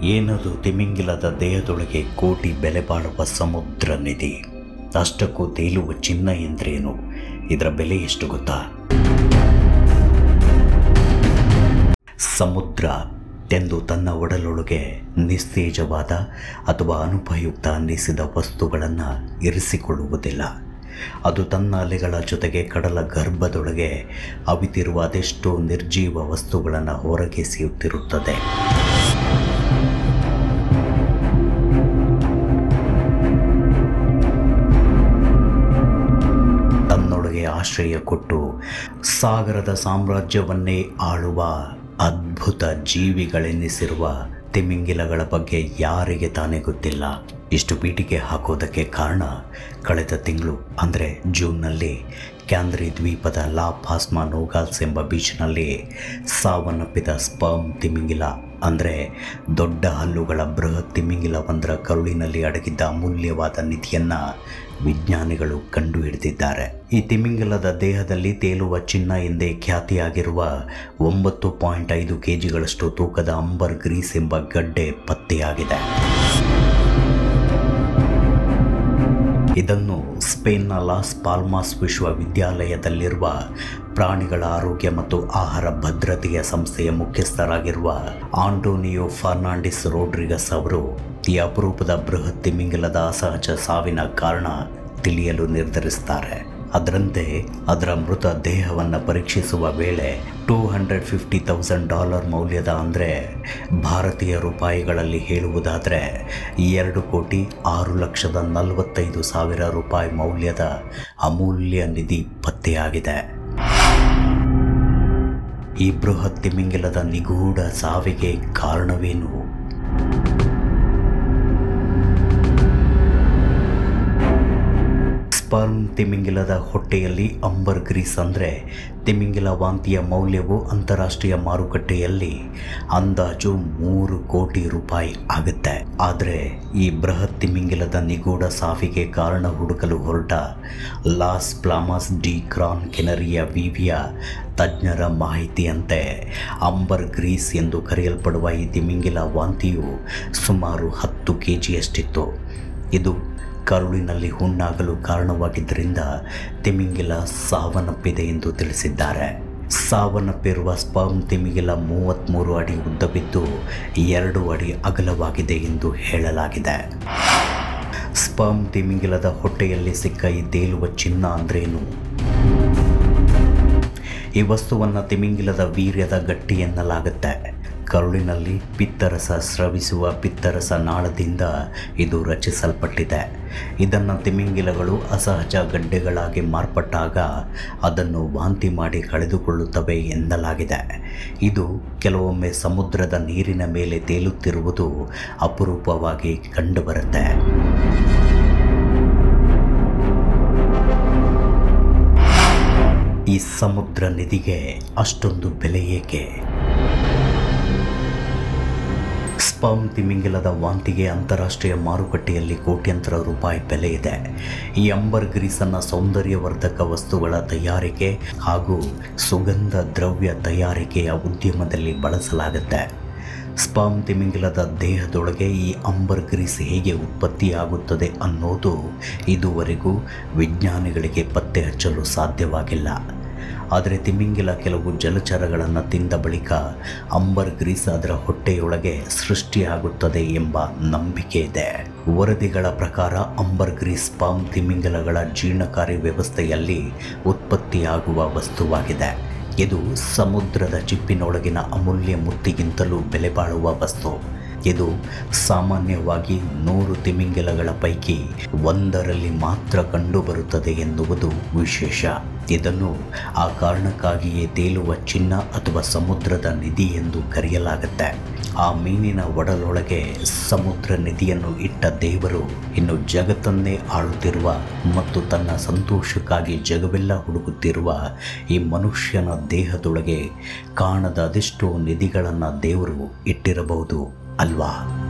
ಏನದು ತಿಮಿಂಗಿಲದ ದೇಹದೊಳಗೆ ಕೋಟಿ ಬೆಲೆ ಬಾಳುವ ಸಮುದ್ರ ನಿಧಿ? ಅಷ್ಟಕ್ಕೂ ತೇಲುವ ಚಿನ್ನ ಎಂದ್ರೇನು? ಇದರ ಬೆಲೆ ಎಷ್ಟು ಗೊತ್ತಾ? ಸಮುದ್ರ ಎಂದು ತನ್ನ ಒಡಲೊಳಗೆ ನಿಸ್ತೇಜವಾದ ಅಥವಾ ಅನುಪಯುಕ್ತ ಅನ್ನಿಸಿದ ವಸ್ತುಗಳನ್ನು ಇರಿಸಿಕೊಳ್ಳುವುದಿಲ್ಲ. ಅದು ತನ್ನ ಅಲೆಗಳ ಜೊತೆಗೆ ಕಡಲ ಗರ್ಭದೊಳಗೆ ಅವಿತಿರುವ ಅದೆಷ್ಟೋ ನಿರ್ಜೀವ ವಸ್ತುಗಳನ್ನು ಹೊರಗೆಸೆಯುತ್ತಿರುತ್ತದೆ. ತನ್ನೊಳಗೆ ಆಶ್ರಯ ಕೊಟ್ಟು ಸಾಗರದ ಸಾಮ್ರಾಜ್ಯವನ್ನೇ ಆಳುವ ಅದ್ಭುತ ಜೀವಿಗಳೆನ್ನಿಸಿರುವ ತಿಮಿಂಗಿಲಗಳ ಬಗ್ಗೆ ಯಾರಿಗೆ ತಾನೇ ಗೊತ್ತಿಲ್ಲ? ಇಷ್ಟು ಪೀಠಿಕೆ ಹಾಕೋದಕ್ಕೆ ಕಾರಣ, ಕಳೆದ ತಿಂಗಳು ಅಂದರೆ ಜೂನ್ನಲ್ಲಿ ಕ್ಯಾಂದ್ರಿ ದ್ವೀಪದ ಲಾ ಫಾಸ್ಮಾ ನೋಗಾಲ್ಸ್ ಎಂಬ ಬೀಚ್ನಲ್ಲಿ ಸಾವನ್ನಪ್ಪಿದ ಸ್ಪರ್ಮ್ ತಿಮಿಂಗಿಲ ಅಂದರೆ ದೊಡ್ಡ ಹಲ್ಲುಗಳ ಬೃಹತ್ ತಿಮಿಂಗಿಲ ಒಂದರ ಕರುಳಿನಲ್ಲಿ ಅಡಗಿದ್ದ ಅಮೂಲ್ಯವಾದ ನಿಧಿಯನ್ನು ವಿಜ್ಞಾನಿಗಳು ಕಂಡುಹಿಡಿದಿದ್ದಾರೆ. ಈ ತಿಮಿಂಗಿಲದ ದೇಹದಲ್ಲಿ ತೇಲುವ ಚಿನ್ನ ಎಂದೇ ಖ್ಯಾತಿಯಾಗಿರುವ 9.5 kgಗಳಷ್ಟು ತೂಕದ ಅಂಬರ್ ಗ್ರೀಸ್ ಎಂಬ ಗಡ್ಡೆ ಪತ್ತೆಯಾಗಿದೆ. ಇದನ್ನು ಸ್ಪೇನ್ನ ಲಾಸ್ ಪಾಲ್ಮಾಸ್ ವಿಶ್ವವಿದ್ಯಾಲಯದಲ್ಲಿರುವ ಪ್ರಾಣಿಗಳ ಆರೋಗ್ಯ ಮತ್ತು ಆಹಾರ ಭದ್ರತೆಯ ಸಂಸ್ಥೆಯ ಮುಖ್ಯಸ್ಥರಾಗಿರುವ ಆಂಟೋನಿಯೋ ಫರ್ನಾಂಡಿಸ್ ರೋಡ್ರಿಗಸ್ ಅವರು ಈ ಅಪರೂಪದ ಬೃಹತ್ ತಿಮಿಂಗಿಲದ ಅಸಹಜ ಸಾವಿನ ಕಾರಣ ತಿಳಿಯಲು ನಿರ್ಧರಿಸುತ್ತಾರೆ. ಅದರಂತೆ ಅದರ ಮೃತ ದೇಹವನ್ನು ಪರೀಕ್ಷಿಸುವ ವೇಳೆ $250,000 ಮೌಲ್ಯದ, ಅಂದರೆ ಭಾರತೀಯ ರೂಪಾಯಿಗಳಲ್ಲಿ ಹೇಳುವುದಾದರೆ 2,06,45,000 ರೂಪಾಯಿ ಮೌಲ್ಯದ ಅಮೂಲ್ಯ ನಿಧಿ ಪತ್ತೆಯಾಗಿದೆ. ಈ ಬೃಹತ್ ತಿಮಿಂಗಿಲದ ನಿಗೂಢ ಸಾವಿಗೆ ಕಾರಣವೇನು? ಸ್ಪರ್ಮ್ ತಿಮಿಂಗಿಲದ ಹೊಟ್ಟೆಯಲ್ಲಿ ಅಂಬರ್ ಗ್ರೀಸ್ ಅಂದರೆ ತಿಮಿಂಗಿಲ ವಾಂತಿಯ ಮೌಲ್ಯವು ಅಂತಾರಾಷ್ಟ್ರೀಯ ಮಾರುಕಟ್ಟೆಯಲ್ಲಿ ಅಂದಾಜು 3 ಕೋಟಿ ರೂಪಾಯಿ ಆಗುತ್ತೆ. ಆದರೆ ಈ ಬೃಹತ್ ತಿಮಿಂಗಿಲದ ನಿಗೂಢ ಸಾವಿಗೆ ಕಾರಣ ಹುಡುಕಲು ಹೊರಟ ಲಾಸ್ ಪ್ಲಾಮಾಸ್ ಡಿ ಗ್ರಾನ್ ಕೆನರಿಯ ವಿವಿಯ ತಜ್ಞರ ಮಾಹಿತಿಯಂತೆ ಅಂಬರ್ ಗ್ರೀಸ್ ಎಂದು ಕರೆಯಲ್ಪಡುವ ಈ ತಿಮಿಂಗಿಲ ವಾಂತಿಯು ಸುಮಾರು 10 kgಯಷ್ಟಿತ್ತು. ಇದು ಕರುಳಿನಲ್ಲಿ ಹುಣ್ಣಾಗಲು ಕಾರಣವಾಗಿದ್ದರಿಂದ ತಿಮಿಂಗಿಲ ಸಾವನ್ನಪ್ಪಿದೆ ಎಂದು ತಿಳಿಸಿದ್ದಾರೆ. ಸಾವನ್ನಪ್ಪಿರುವ ಸ್ಪರ್ಮ್ ತಿಮಿಂಗಿಲ 33 ಅಡಿ ಉದ್ದವಿದ್ದು 2 ಅಡಿ ಅಗಲವಾಗಿದೆ ಎಂದು ಹೇಳಲಾಗಿದೆ. ಸ್ಪರ್ಮ್ ತಿಮಿಂಗಿಲದ ಹೊಟ್ಟೆಯಲ್ಲಿ ಸಿಕ್ಕ ಈ ತೇಲುವ ಚಿನ್ನ ಅಂದ್ರೇನು? ಈ ವಸ್ತುವನ್ನು ತಿಮಿಂಗಿಲದ ವೀರ್ಯದ ಗಟ್ಟಿ ಎನ್ನಲಾಗುತ್ತೆ. ಕರುಳಿನಲ್ಲಿ ಪಿತ್ತರಸ ಸ್ರವಿಸುವ ಪಿತ್ತರಸ ನಾಳದಿಂದ ಇದು ರಚಿಸಲ್ಪಟ್ಟಿದೆ. ಇದನ್ನು ತಿಮಿಂಗಿಲಗಳು ಅಸಹಜ ಗಡ್ಡೆಗಳಾಗಿ ಮಾರ್ಪಟ್ಟಾಗ ಅದನ್ನು ವಾಂತಿ ಮಾಡಿ ಕಳೆದುಕೊಳ್ಳುತ್ತವೆ ಎನ್ನಲಾಗಿದೆ. ಇದು ಕೆಲವೊಮ್ಮೆ ಸಮುದ್ರದ ನೀರಿನ ಮೇಲೆ ತೇಲುತ್ತಿರುವುದು ಅಪರೂಪವಾಗಿ ಕಂಡುಬರುತ್ತೆ. ಈ ಸಮುದ್ರ ನಿಧಿಗೆ ಅಷ್ಟೊಂದು ಬೆಲೆ ಏಕೆ? ಸ್ಪರ್ಮ್ ತಿಮಿಂಗಿಲದ ವಾಂತಿಗೆ ಅಂತಾರಾಷ್ಟ್ರೀಯ ಮಾರುಕಟ್ಟೆಯಲ್ಲಿ ಕೋಟ್ಯಂತರ ರೂಪಾಯಿ ಬೆಲೆ ಇದೆ. ಈ ಅಂಬರ್ ಗ್ರೀಸನ್ನು ಸೌಂದರ್ಯವರ್ಧಕ ವಸ್ತುಗಳ ತಯಾರಿಕೆ ಹಾಗೂ ಸುಗಂಧ ದ್ರವ್ಯ ತಯಾರಿಕೆಯ ಉದ್ಯಮದಲ್ಲಿ ಬಳಸಲಾಗುತ್ತೆ. ಸ್ಪರ್ಮ್ ತಿಮಿಂಗಿಲದ ದೇಹದೊಳಗೆ ಈ ಅಂಬರ್ ಗ್ರೀಸ್ ಹೇಗೆ ಉತ್ಪತ್ತಿಯಾಗುತ್ತದೆ ಅನ್ನೋದು ಇದುವರೆಗೂ ವಿಜ್ಞಾನಿಗಳಿಗೆ ಪತ್ತೆ ಹಚ್ಚಲು ಸಾಧ್ಯವಾಗಿಲ್ಲ. ಆದರೆ ತಿಮಿಂಗಿಲ ಕೆಲವು ಜಲಚರಗಳನ್ನು ತಿಂದ ಬಳಿಕ ಅಂಬರ್ ಗ್ರೀಸ್ ಅದರ ಹೊಟ್ಟೆಯೊಳಗೆ ಸೃಷ್ಟಿಯಾಗುತ್ತದೆ ಎಂಬ ನಂಬಿಕೆ ಇದೆ. ವರದಿಗಳ ಪ್ರಕಾರ ಅಂಬರ್ ಗ್ರೀಸ್ ಸ್ಪರ್ಮ್ ತಿಮಿಂಗಿಲಗಳ ಜೀರ್ಣಕಾರಿ ವ್ಯವಸ್ಥೆಯಲ್ಲಿ ಉತ್ಪತ್ತಿಯಾಗುವ ವಸ್ತುವಾಗಿದೆ. ಇದು ಸಮುದ್ರದ ಚಿಪ್ಪಿನೊಳಗಿನ ಅಮೂಲ್ಯ ಮುತ್ತಿಗಿಂತಲೂ ಬೆಲೆ ಬಾಳುವ ವಸ್ತು. ಇದು ಸಾಮಾನ್ಯವಾಗಿ 100 ತಿಮಿಂಗಿಲಗಳ ಪೈಕಿ 1ರಲ್ಲಿ ಮಾತ್ರ ಕಂಡುಬರುತ್ತದೆ ಎನ್ನುವುದು ವಿಶೇಷ. ಇದನ್ನು ಆ ಕಾರಣಕ್ಕಾಗಿಯೇ ತೇಲುವ ಚಿನ್ನ ಅಥವಾ ಸಮುದ್ರದ ನಿಧಿ ಎಂದು ಕರೆಯಲಾಗುತ್ತೆ. ಆ ಮೀನಿನ ಒಡಲೊಳಗೆ ಸಮುದ್ರ ನಿಧಿಯನ್ನು ಇಟ್ಟ ದೇವರು ಇನ್ನು ಜಗತ್ತನ್ನೇ ಆಳುತ್ತಿರುವ ಮತ್ತು ತನ್ನ ಸಂತೋಷಕ್ಕಾಗಿ ಜಗವೆಲ್ಲ ಹುಡುಕುತ್ತಿರುವ ಈ ಮನುಷ್ಯನ ದೇಹದೊಳಗೆ ಕಾಣದ ಅದೆಷ್ಟೋ ನಿಧಿಗಳನ್ನು ದೇವರು ಇಟ್ಟಿರಬಹುದು ಅಲ್ವಾ?